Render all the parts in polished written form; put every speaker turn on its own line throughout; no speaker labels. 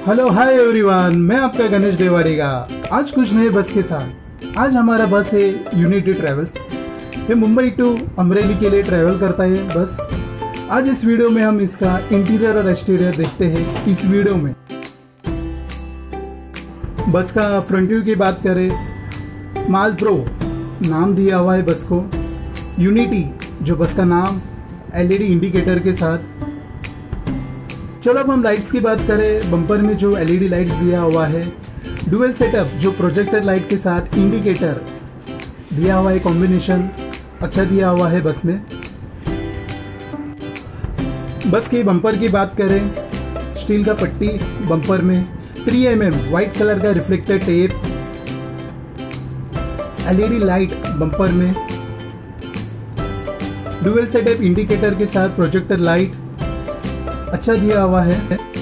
Hello hi everyone, मैं आपका गणेश देवाड़ीगा। आज कुछ नए बस के साथ। आज हमारा बस है यूनिटी ट्रैवल्स। ये मुंबई टू अमरेली के लिए ट्रैवल करता है बस। आज इस वीडियो में हम इसका इंटीरियर और एक्सटीरियर देखते हैं। इस वीडियो में बस का फ्रंट व्यू की बात करें, माल प्रो नाम दिया हुआ है बस को। यूनिटी जो बस का नाम, एलईडी इंडिकेटर के साथ। चलो अब हम लाइट्स की बात करें। बम्पर में जो एलईडी लाइट्स दिया हुआ है, डुअल सेटअप जो प्रोजेक्टर लाइट के साथ इंडिकेटर दिया हुआ है, कॉम्बिनेशन अच्छा दिया हुआ है बस में। बस के बम्पर की बात करें, स्टील का पट्टी बम्पर में, 3 mm वाइट कलर का reflector tape, LED light bumper में, डुअल सेटअप इंडिकेटर के साथ प्रोजेक्टर लाइट अच्छा दिया हुआ है।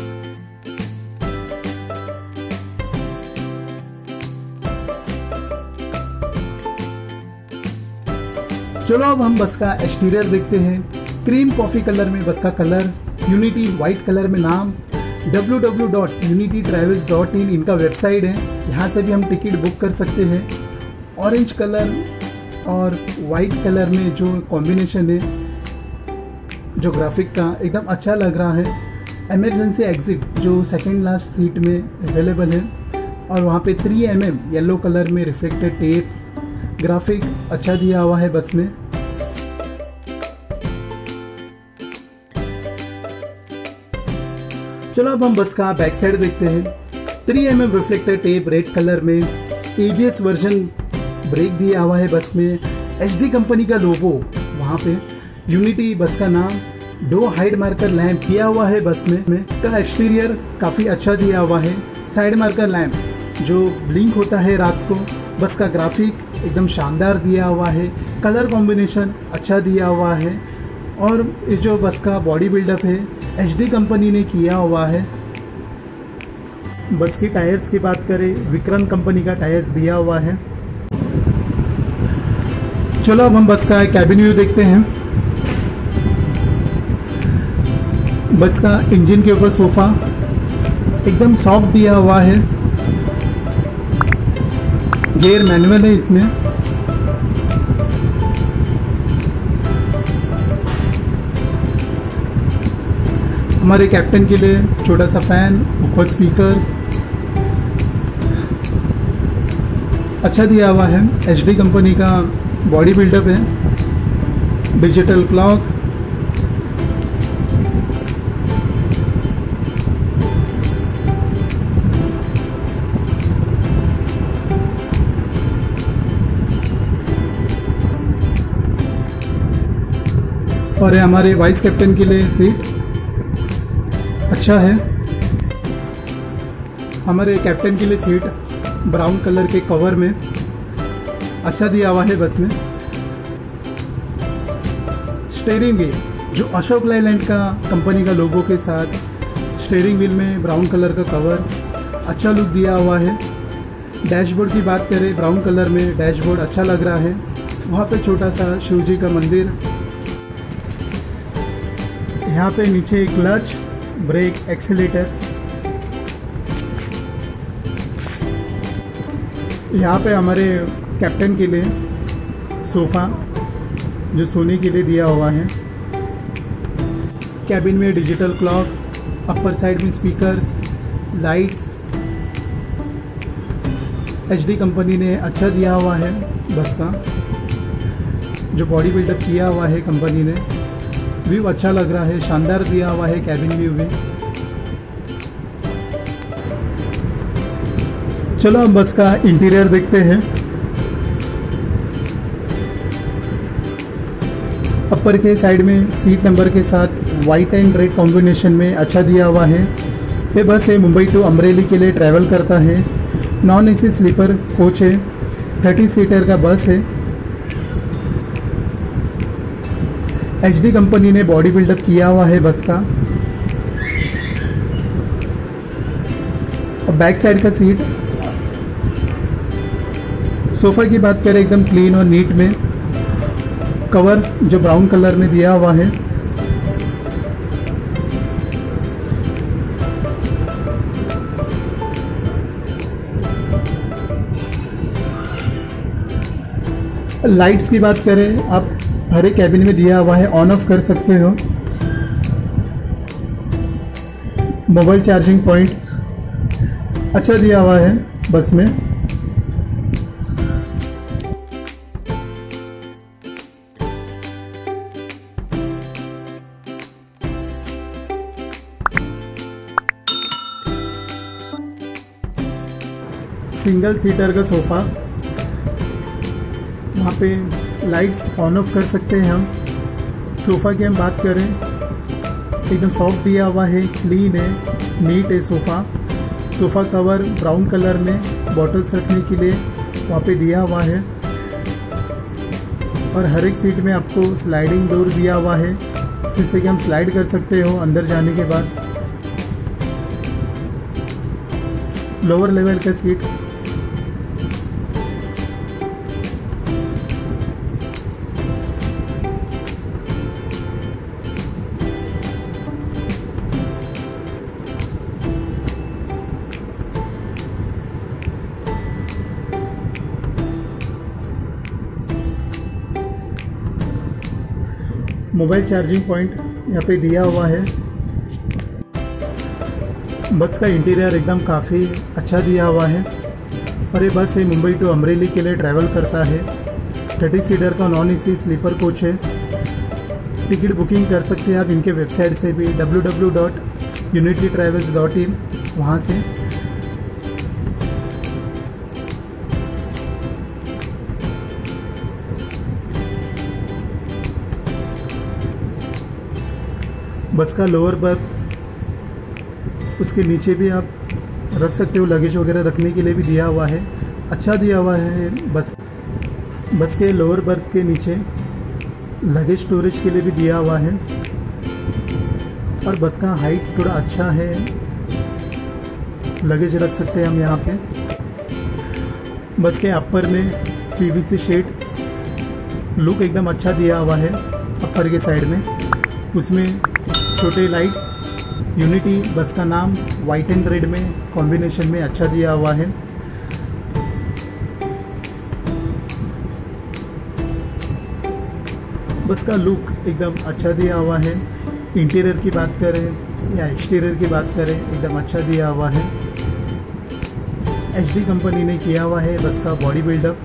चलो अब हम बस का एक्सटीरियर देखते हैं। क्रीम कॉफी कलर में बस का कलर, यूनिटी वाइट कलर में नाम, www.unitytravels.in इनका वेबसाइट है। यहाँ से भी हम टिकट बुक कर सकते हैं। ऑरेंज कलर और वाइट कलर में जो कॉम्बिनेशन है, जो ग्राफिक का एकदम अच्छा लग रहा है। इमरजेंसी एग्जिट जो सेकंड लास्ट सीट में अवेलेबल है, और वहाँ पे 3 mm येलो कलर में रिफ्लेक्टेड टेप, ग्राफिक अच्छा दिया हुआ है बस में। चलो अब हम बस का बैक साइड देखते हैं। 3 mm reflected tape red colour में, ABS वर्जन ब्रेक दिया हुआ है बस में, HD कंपनी का लोगो वहाँ पे, यूनिटी बस का नाम, 2 हाइड मार्कर लैंप किया हुआ है बस में। का एक्सटीरियर काफ़ी अच्छा दिया हुआ है। साइड मार्कर लैंप जो ब्लिंक होता है रात को। बस का ग्राफिक एकदम शानदार दिया हुआ है। कलर कॉम्बिनेशन अच्छा दिया हुआ है। और ये जो बस का बॉडी बिल्डअप है, HD कंपनी ने किया हुआ है। बस की टायर्स की बात करें, विक्रम कंपनी का टायर्स दिया हुआ है। चलो अब हम बस का कैबिन व्यू देखते हैं। बस का इंजन के ऊपर सोफा एकदम सॉफ्ट दिया हुआ है। गियर मैनुअल है इसमें। हमारे कैप्टन के लिए छोटा सा फैन, ऊपर स्पीकर्स अच्छा दिया हुआ है। HD कंपनी का बॉडी बिल्डअप है। डिजिटल क्लॉक, और हमारे वाइस कैप्टन के लिए सीट अच्छा है। हमारे कैप्टन के लिए सीट ब्राउन कलर के कवर में अच्छा दिया हुआ है बस में। स्टीयरिंग व्हील जो अशोक लेलैंड का कंपनी का लोगो के साथ, स्टीयरिंग व्हील में ब्राउन कलर का कवर अच्छा लुक दिया हुआ है। डैशबोर्ड की बात करें, ब्राउन कलर में डैशबोर्ड अच्छा लग रहा है। वहाँ पे छोटा सा शिव जी का मंदिर। यहाँ पे नीचे क्लच, ब्रेक, एक्सीलेटर। यहाँ पे हमारे कैप्टन के लिए सोफ़ा जो सोने के लिए दिया हुआ है। कैबिन में डिजिटल क्लॉक, अपर साइड में स्पीकर्स, लाइट्स HD कंपनी ने अच्छा दिया हुआ है। बस का जो बॉडी बिल्डअप किया हुआ है कंपनी ने, व्यू अच्छा लग रहा है, शानदार दिया हुआ है कैबिन व्यू भी। चलो हम बस का इंटीरियर देखते हैं। अपर के साइड में सीट नंबर के साथ वाइट एंड रेड कॉम्बिनेशन में अच्छा दिया हुआ है। ये बस है मुंबई टू अमरेली के लिए ट्रैवल करता है। नॉन AC स्लीपर कोच है, 30 सीटर का बस है। HD कंपनी ने बॉडी बिल्डअप किया हुआ है बस का। और बैक साइड का सीट, सोफा की बात करें एकदम क्लीन और नीट में। कवर जो ब्राउन कलर में दिया हुआ है। लाइट्स की बात करें, आप हर एक कैबिन में दिया हुआ है, ऑन ऑफ कर सकते हो। मोबाइल चार्जिंग पॉइंट अच्छा दिया हुआ है बस में। सिंगल सीटर का सोफ़ा, वहाँ पे लाइट्स ऑन ऑफ कर सकते हैं हम। सोफ़ा की हम बात करें, एकदम सॉफ्ट दिया हुआ है, क्लीन है, नीट है sofa. Sofa cover brown colour में बॉटल्स रखने के लिए वहाँ पे दिया हुआ है। और हर एक सीट में आपको स्लाइडिंग डोर दिया हुआ है, जिससे कि हम स्लाइड कर सकते हो अंदर जाने के बाद। लोअर लेवल का सीट, मोबाइल चार्जिंग पॉइंट यहाँ पे दिया हुआ है। बस का इंटीरियर एकदम काफ़ी अच्छा दिया हुआ है। और ये बस है मुंबई टू अमरेली के लिए ट्रैवल करता है। 30 सीटर का नॉन एसी स्लीपर कोच है। टिकट बुकिंग कर सकते हैं आप इनके वेबसाइट से भी, www.unititravels.in, वहाँ से। बस का लोअर बर्थ, उसके नीचे भी आप रख सकते हो, लगेज वगैरह रखने के लिए भी दिया हुआ है, अच्छा दिया हुआ है। बस के लोअर बर्थ के नीचे लगेज स्टोरेज के लिए भी दिया हुआ है। और बस का हाइट थोड़ा अच्छा है, लगेज रख सकते हैं हम यहाँ पे। बस के अपर में पीवीसी शेड, लुक एकदम अच्छा दिया हुआ है अपर के साइड में। उसमें छोटे लाइट्स, यूनिटी बस का नाम वाइट एंड रेड में कॉम्बिनेशन में अच्छा दिया हुआ है। बस का लुक एकदम अच्छा दिया हुआ है। इंटीरियर की बात करें या एक्सटीरियर की बात करें, एकदम अच्छा दिया हुआ है। HD कंपनी ने किया हुआ है बस का बॉडी बिल्डअप।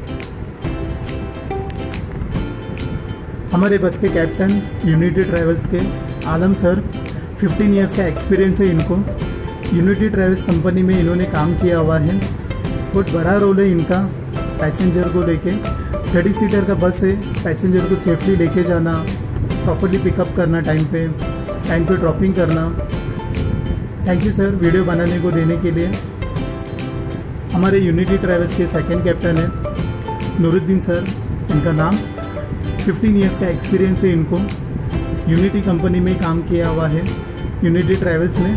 हमारे बस के कैप्टन यूनिटी ट्रैवल्स के आलम सर, 15 ईयर्स का एक्सपीरियंस है इनको। यूनिटी ट्रैवल्स कंपनी में इन्होंने काम किया हुआ है। बहुत बड़ा रोल है इनका पैसेंजर को लेके। 30 सीटर का बस है, पैसेंजर को सेफ्ली लेके जाना, प्रॉपर्ली पिकअप करना, टाइम पे ड्रॉपिंग करना। थैंक यू सर वीडियो बनाने को देने के लिए। हमारे यूनिटी ट्रैवल्स के सेकंड कैप्टन है नूरुद्दीन सर, इनका नाम। 15 ईयर्स का एक्सपीरियंस है इनको। यूनिटी कंपनी में काम किया हुआ है, यूनिटी ट्रैवल्स में।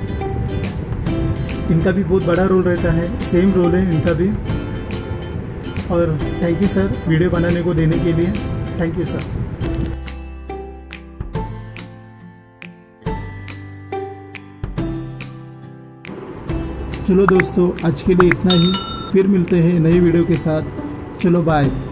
इनका भी बहुत बड़ा रोल रहता है, सेम रोल है इनका भी। और थैंक यू सर वीडियो बनाने को देने के लिए, थैंक यू सर। चलो दोस्तों, आज के लिए इतना ही। फिर मिलते हैं नई वीडियो के साथ। चलो बाय।